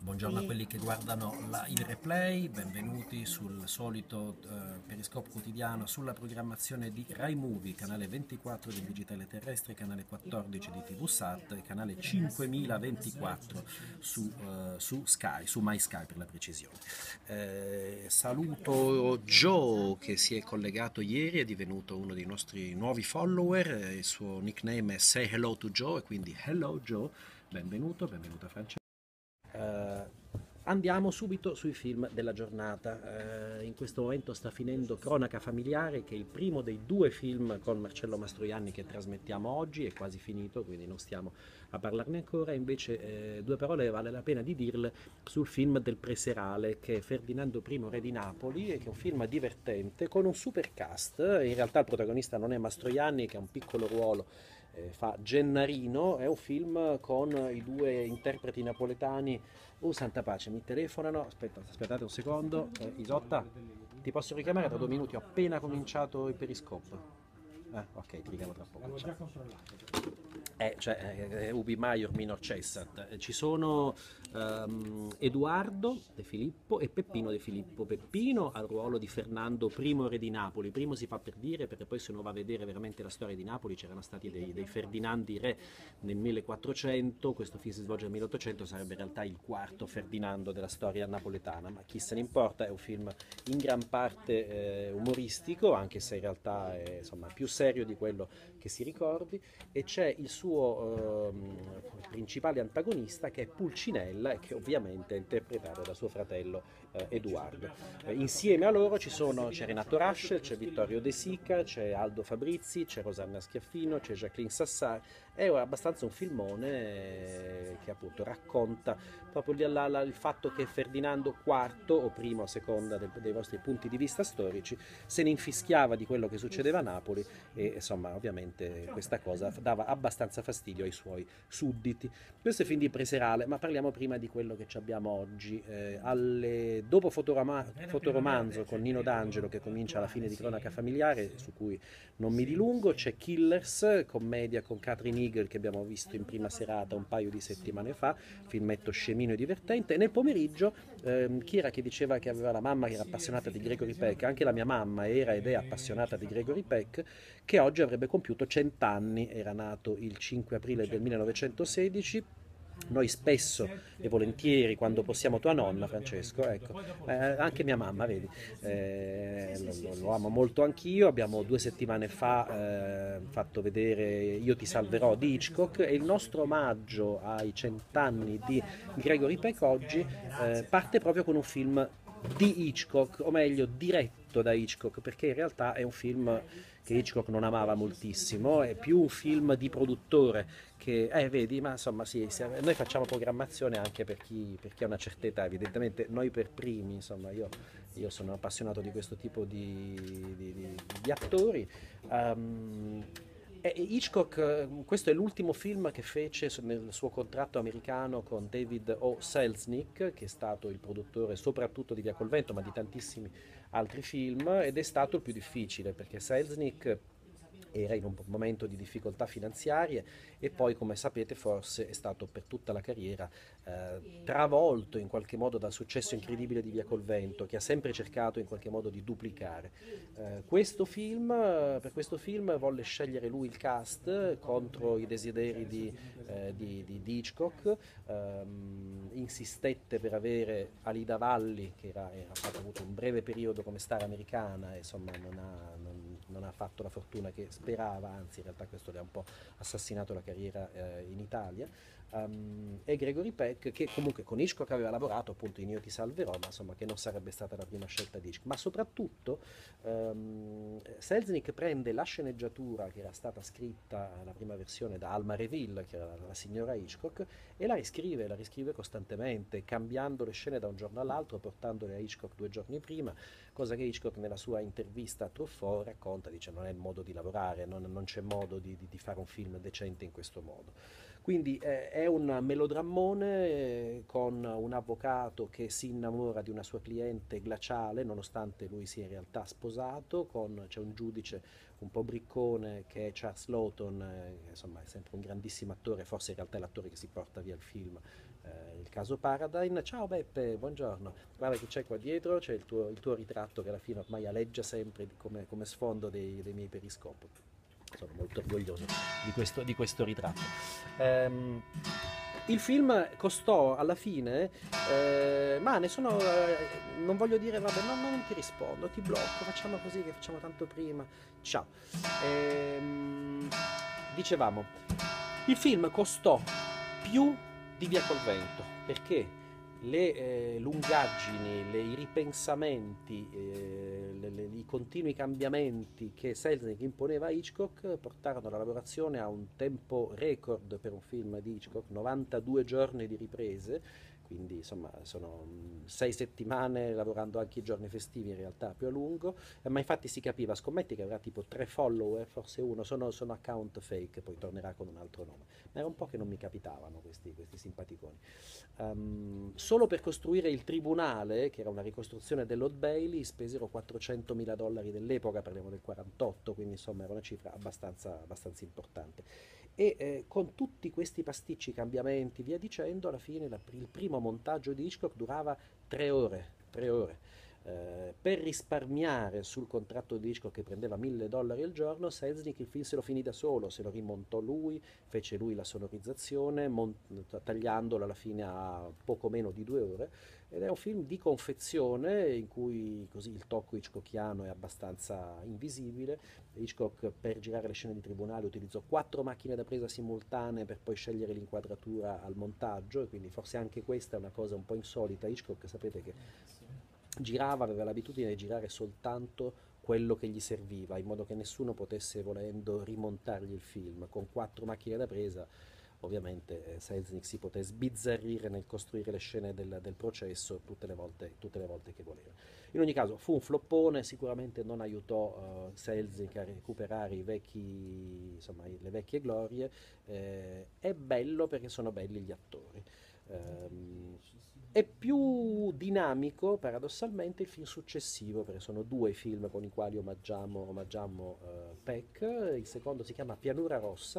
Buongiorno a quelli che guardano il replay, benvenuti sul solito Periscope quotidiano sulla programmazione di Rai Movie, canale 24 del digitale terrestre, canale 14 di TV Sat e canale 5024 su Sky, su MySky per la precisione. Saluto Joe che si è collegato ieri, è divenuto uno dei nostri nuovi follower, il suo nickname è Say Hello to Joe e quindi Hello Joe, benvenuta Francesco. Andiamo subito sui film della giornata. In questo momento sta finendo Cronaca familiare, che è il primo dei due film con Marcello Mastroianni che trasmettiamo oggi, è quasi finito, quindi non stiamo a parlarne ancora. Invece due parole vale la pena di dirle sul film del Preserale, che è Ferdinando I Re di Napoli, e che è un film divertente con un super cast. In realtà il protagonista non è Mastroianni, che ha un piccolo ruolo, fa Gennarino. È un film con i due interpreti napoletani. Santa pace, mi telefonano. Aspettate un secondo. Isotta, ti posso richiamare tra 2 minuti? Ho appena cominciato il periscope. Ok, ti richiamo tra poco. L'avevo già controllato. Ubi maior minor cessat. Ci sono Edoardo De Filippo e Peppino De Filippo. Peppino al ruolo di Fernando I Re di Napoli. Primo si fa per dire, perché poi se uno va a vedere veramente la storia di Napoli c'erano stati dei Ferdinandi re nel 1400, questo film si svolge nel 1800, sarebbe in realtà il quarto Ferdinando della storia napoletana, ma chi se ne importa, è un film in gran parte umoristico, anche se in realtà è insomma, più serio di quello che si ricordi, e c'è il suo principale antagonista che è Pulcinella e che ovviamente è interpretato da suo fratello Edoardo. Insieme a loro c'è Renato Rascher, c'è Vittorio De Sica, c'è Aldo Fabrizi, c'è Rosanna Schiaffino, c'è Jacqueline Sassari. È abbastanza un filmone che appunto racconta proprio il fatto che Ferdinando IV, o primo o seconda dei vostri punti di vista storici, se ne infischiava di quello che succedeva a Napoli e insomma ovviamente questa cosa dava abbastanza fastidio ai suoi sudditi. Questo è fin di Preserale, ma parliamo prima di quello che abbiamo oggi. Dopo Fotoromanzo con Nino D'Angelo, che comincia alla fine di Cronaca familiare, su cui non mi dilungo, c'è Killers, commedia con Catherine Hegel che abbiamo visto in prima serata un paio di settimane fa, filmetto scemino e divertente. E nel pomeriggio chi era che diceva che aveva la mamma che era appassionata di Gregory Peck? Anche la mia mamma era ed è appassionata di Gregory Peck, che oggi avrebbe compiuto 100 anni, era nato il 5 aprile del 1916. Noi spesso e volentieri, quando possiamo, tua nonna Francesco, ecco, anche mia mamma, vedi, lo amo molto anch'io. Abbiamo 2 settimane fa fatto vedere Io ti salverò di Hitchcock, e il nostro omaggio ai 100 anni di Gregory Peck oggi parte proprio con un film di Hitchcock, o meglio diretto da Hitchcock, perché in realtà è un film che Hitchcock non amava moltissimo, è più un film di produttore che, vedi, ma insomma sì, noi facciamo programmazione anche per chi ha una certa età, evidentemente noi per primi, insomma io sono appassionato di questo tipo di attori. Hitchcock, questo è l'ultimo film che fece nel suo contratto americano con David O. Selznick, che è stato il produttore soprattutto di Via col Vento, ma di tantissimi altri film, ed è stato il più difficile perché Selznick era in un momento di difficoltà finanziarie e poi, come sapete, forse è stato per tutta la carriera travolto in qualche modo dal successo incredibile di Via col Vento, che ha sempre cercato in qualche modo di duplicare. Per questo film volle scegliere lui il cast contro i desideri di Hitchcock. Insistette per avere Alida Valli, che ha avuto un breve periodo come star americana e insomma non ha fatto la fortuna che sperava, anzi in realtà questo le ha un po' assassinato la carriera in Italia. E Gregory Peck, che comunque con Hitchcock aveva lavorato appunto in Io ti salverò, ma insomma che non sarebbe stata la prima scelta di Hitchcock. Ma soprattutto Selznick prende la sceneggiatura che era stata scritta, la prima versione, da Alma Reville, che era la signora Hitchcock, e la riscrive costantemente, cambiando le scene da un giorno all'altro, portandole a Hitchcock 2 giorni prima, cosa che Hitchcock nella sua intervista a Truffaut racconta, dice non è il modo di lavorare, non c'è modo di fare un film decente in questo modo. Quindi è un melodrammone con un avvocato che si innamora di una sua cliente glaciale, nonostante lui sia in realtà sposato, c'è un giudice un po' briccone che è Charles Lawton, insomma è sempre un grandissimo attore, forse in realtà è l'attore che si porta via il film il caso Paradigm. Ciao Beppe, buongiorno. Guarda che c'è qua dietro, c'è il tuo ritratto che alla fine ormai aleggia sempre come sfondo dei miei periscopi. Sono molto orgoglioso di questo ritratto. Ehm, il film costò alla fine, ma ne sono, non voglio dire, vabbè, no, no, non ti rispondo, ti blocco, facciamo così che facciamo tanto prima. Ciao. Ehm, dicevamo, il film costò più di Via col Vento, perché le lungaggini, i ripensamenti, i continui cambiamenti che Selznick imponeva a Hitchcock portarono la lavorazione a un tempo record per un film di Hitchcock, 92 giorni di riprese, quindi insomma sono 6 settimane lavorando anche i giorni festivi, in realtà più a lungo, ma infatti si capiva, scommetti che avrà tipo 3 follower, forse uno, sono account fake, poi tornerà con un altro nome, ma era un po' che non mi capitavano questi simpaticoni. Solo per costruire il tribunale, che era una ricostruzione dell'Old Bailey, spesero $400.000 dell'epoca, parliamo del 48, quindi insomma era una cifra abbastanza importante. E con tutti questi pasticci, cambiamenti, via dicendo, alla fine il primo montaggio di Hitchcock durava 3 ore. 3 ore. Per risparmiare sul contratto di Hitchcock che prendeva $1.000 al giorno, Selznick il film se lo finì da solo, se lo rimontò lui, fece lui la sonorizzazione, tagliandolo alla fine a poco meno di 2 ore. Ed è un film di confezione in cui così il tocco hitchcockiano è abbastanza invisibile. Hitchcock per girare le scene di tribunale utilizzò 4 macchine da presa simultanee per poi scegliere l'inquadratura al montaggio, e quindi forse anche questa è una cosa un po' insolita. Hitchcock sapete che aveva l'abitudine di girare soltanto quello che gli serviva, in modo che nessuno potesse, volendo, rimontargli il film. Con 4 macchine da presa, ovviamente, Selznick si poté sbizzarrire nel costruire le scene del processo tutte le volte che voleva. In ogni caso, fu un floppone, sicuramente non aiutò Selznick a recuperare insomma, le vecchie glorie. È bello perché sono belli gli attori. Ehm, è più dinamico, paradossalmente, il film successivo, perché sono 2 i film con i quali omaggiamo Peck. Il secondo si chiama Pianura Rossa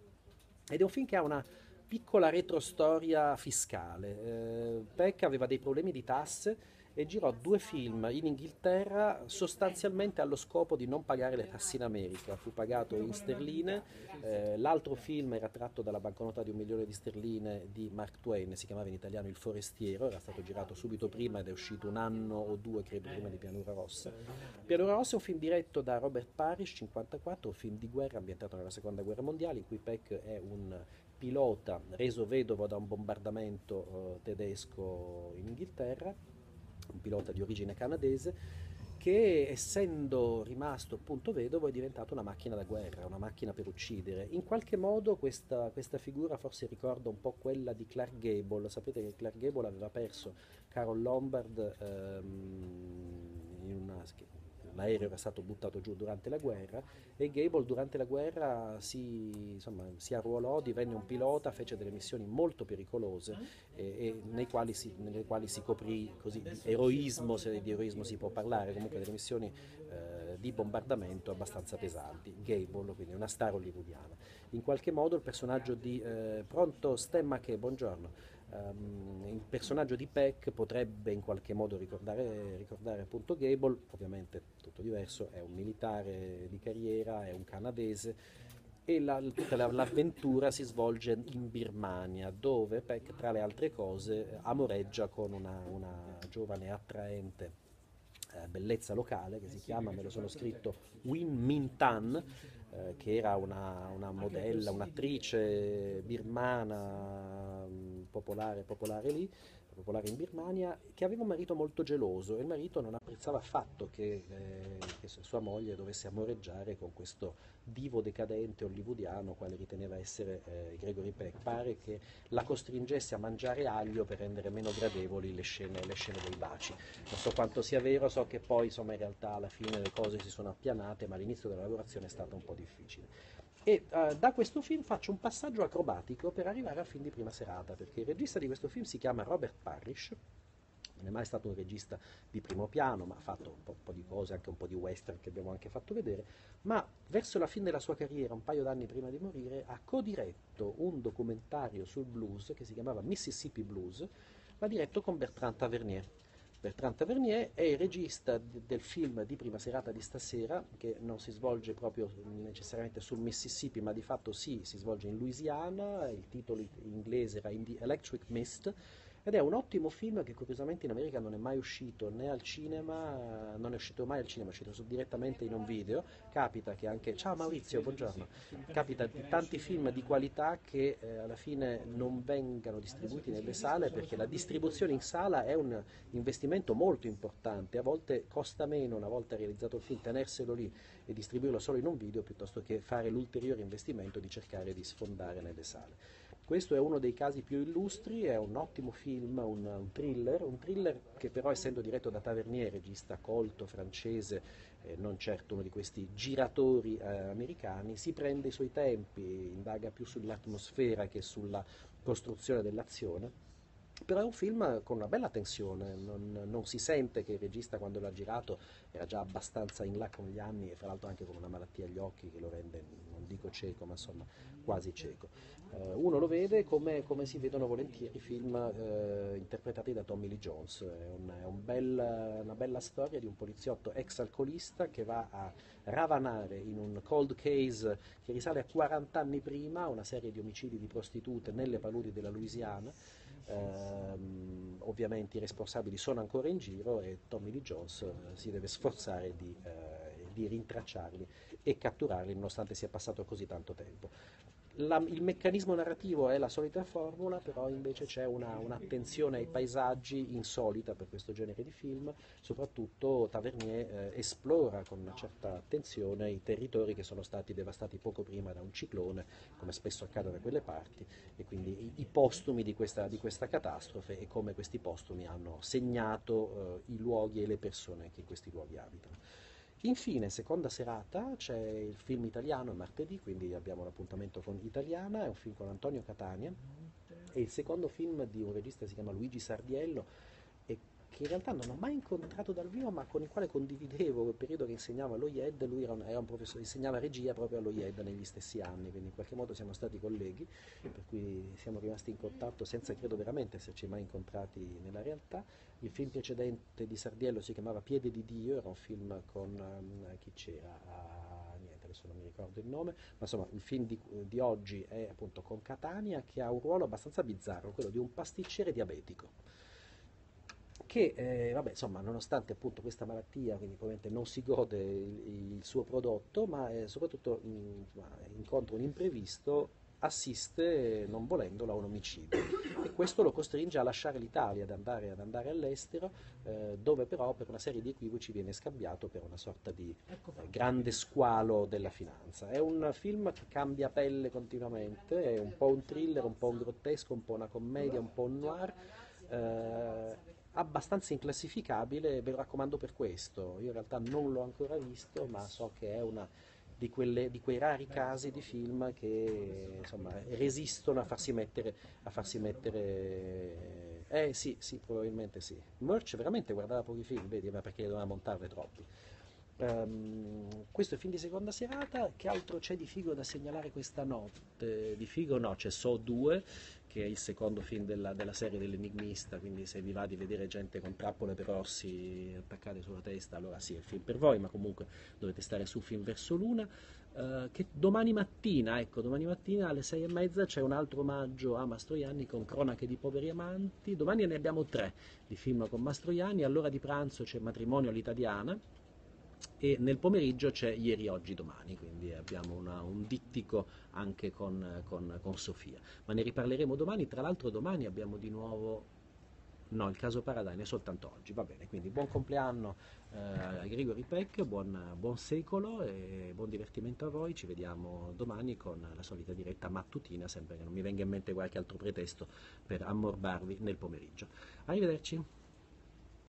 ed è un film che ha una piccola retrostoria fiscale. Peck aveva dei problemi di tasse e girò 2 film in Inghilterra sostanzialmente allo scopo di non pagare le tasse in America. Fu pagato in sterline. L'altro film era tratto dalla banconota di 1 milione di sterline di Mark Twain, si chiamava in italiano Il Forestiero, era stato girato subito prima ed è uscito un anno o 2, credo, prima di Pianura Rossa. Pianura Rossa è un film diretto da Robert Parrish, 54, un film di guerra ambientato nella seconda guerra mondiale, in cui Peck è un pilota reso vedovo da un bombardamento tedesco in Inghilterra, un pilota di origine canadese, che essendo rimasto appunto vedovo è diventato una macchina da guerra, una macchina per uccidere. In qualche modo questa figura forse ricorda un po' quella di Clark Gable. Sapete che Clark Gable aveva perso Carol Lombard, l'aereo era stato buttato giù durante la guerra, e Gable durante la guerra insomma, si arruolò, divenne un pilota, fece delle missioni molto pericolose nelle quali si coprì così di eroismo, se di eroismo si può parlare, comunque delle missioni di bombardamento abbastanza pesanti. Gable, quindi una star hollywoodiana. In qualche modo il personaggio di pronto Stemma, che buongiorno. Il personaggio di Peck potrebbe in qualche modo ricordare appunto Gable, ovviamente tutto diverso, è un militare di carriera, è un canadese, e tutta l'avventura si svolge in Birmania, dove Peck, tra le altre cose, amoreggia con una giovane attraente bellezza locale che si chiama, me lo sono scritto, Win Min Tan, che era una modella, un'attrice birmana, popolare lì, popolare in Birmania, che aveva un marito molto geloso, e il marito non apprezzava affatto che sua moglie dovesse amoreggiare con questo divo decadente hollywoodiano quale riteneva essere Gregory Peck. Pare che la costringesse a mangiare aglio per rendere meno gradevoli le scene dei baci. Non so quanto sia vero, so che poi insomma in realtà alla fine le cose si sono appianate, ma l'inizio della lavorazione è stato un po' difficile. E da questo film faccio un passaggio acrobatico per arrivare al film di prima serata, perché il regista di questo film si chiama Robert Parrish, Non è mai stato un regista di primo piano, ma ha fatto un po' di cose, anche un po' di western che abbiamo anche fatto vedere, ma verso la fine della sua carriera, un paio d'anni prima di morire, ha codiretto un documentario sul blues che si chiamava Mississippi Blues, ma diretto con Bertrand Tavernier. Bertrand Tavernier è il regista del film di Prima serata di stasera, che non si svolge proprio necessariamente sul Mississippi, ma di fatto sì, si svolge in Louisiana, il titolo in inglese era In the Electric Mist, ed è un ottimo film che curiosamente in America non è mai uscito né al cinema, non è uscito mai al cinema, è uscito direttamente in un video. Capita che anche, ciao Maurizio, buongiorno, capita di tanti film di qualità che alla fine non vengano distribuiti nelle sale perché la distribuzione in sala è un investimento molto importante, a volte costa meno una volta realizzato il film tenerselo lì e distribuirlo solo in un video piuttosto che fare l'ulteriore investimento di cercare di sfondare nelle sale. Questo è uno dei casi più illustri, è un ottimo film, un thriller che però essendo diretto da Tavernier, regista colto, francese, non certo uno di questi giratori americani, si prende i suoi tempi, indaga più sull'atmosfera che sulla costruzione dell'azione. Però è un film con una bella tensione, non si sente che il regista quando l'ha girato era già abbastanza in là con gli anni e fra l'altro anche con una malattia agli occhi che lo rende, non dico cieco, ma insomma quasi cieco. Uno lo vede come si vedono volentieri i film interpretati da Tommy Lee Jones, una bella storia di un poliziotto ex alcolista che va a ravanare in un cold case che risale a 40 anni prima, una serie di omicidi di prostitute nelle paludi della Louisiana. Ovviamente i responsabili sono ancora in giro e Tommy Lee Jones si deve sforzare di rintracciarli e catturarli nonostante sia passato così tanto tempo. Il meccanismo narrativo è la solita formula, però invece c'è un'attenzione ai paesaggi insolita per questo genere di film, soprattutto Tavernier esplora con una certa attenzione i territori che sono stati devastati poco prima da un ciclone, come spesso accade da quelle parti, e quindi i postumi di questa catastrofe e come questi postumi hanno segnato i luoghi e le persone che in questi luoghi abitano. Infine, seconda serata, c'è il film italiano martedì, quindi abbiamo l'appuntamento con Italiana, è un film con Antonio Catania, è il secondo film di un regista che si chiama Luigi Sardiello e che in realtà non ho mai incontrato dal vivo, ma con il quale condividevo il periodo che insegnava allo IED, lui era un professore, insegnava regia proprio allo IED negli stessi anni, quindi in qualche modo siamo stati colleghi, per cui siamo rimasti in contatto senza credo veramente esserci mai incontrati nella realtà. Il film precedente di Sardiello si chiamava Piede di Dio, era un film con chi c'era? Niente, adesso non mi ricordo il nome, ma insomma il film di oggi è appunto con Catania che ha un ruolo abbastanza bizzarro, quello di un pasticcere diabetico che vabbè, insomma, nonostante appunto questa malattia, quindi probabilmente non si gode il suo prodotto, ma soprattutto insomma, incontra un imprevisto, assiste non volendolo a un omicidio e questo lo costringe a lasciare l'Italia, ad andare all'estero, dove però per una serie di equivoci viene scambiato per una sorta di grande squalo della finanza. È un film che cambia pelle continuamente, è un po' un thriller, un po' un grottesco, un po' una commedia, un po' un noir. Abbastanza inclassificabile, ve lo raccomando per questo. Io in realtà non l'ho ancora visto, ma so che è una di quei rari casi di film che insomma resistono a farsi mettere. Sì, sì, probabilmente sì. Murch veramente guardava pochi film, vedi, ma perché doveva montarne troppi. Questo è il film di seconda serata. Che altro c'è di figo da segnalare questa notte? Di figo no, c'è So 2, che è il secondo film della serie dell'Enigmista, quindi se vi va di vedere gente con trappole per orsi attaccate sulla testa, allora sì, è il film per voi, ma comunque dovete stare su fin verso l'una. Che domani mattina, ecco, domani mattina alle 6:30 c'è un altro omaggio a Mastroianni con Cronache di poveri amanti. Domani ne abbiamo tre di film con Mastroianni, all'ora di pranzo c'è Matrimonio all'italiana e nel pomeriggio c'è Ieri, Oggi, Domani, quindi abbiamo un dittico anche con Sofia. Ma ne riparleremo domani, tra l'altro domani abbiamo di nuovo. No, il caso Paradine è soltanto oggi, va bene, quindi buon compleanno a Grigori Peck, buon secolo e buon divertimento a voi, ci vediamo domani con la solita diretta mattutina, sempre che non mi venga in mente qualche altro pretesto per ammorbarvi nel pomeriggio. Arrivederci.